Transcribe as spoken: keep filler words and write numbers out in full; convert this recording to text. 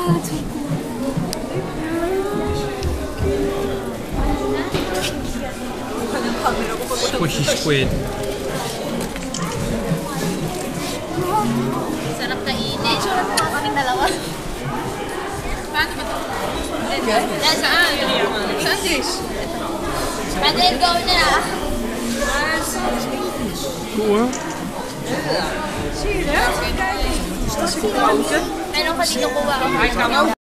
Squishy squid. Sarap kainin. Sarap mga kaming dalawa. Paano ba ito? Saan? Saan dish? Pwede, go na. Cool. Meron ka dito kuha.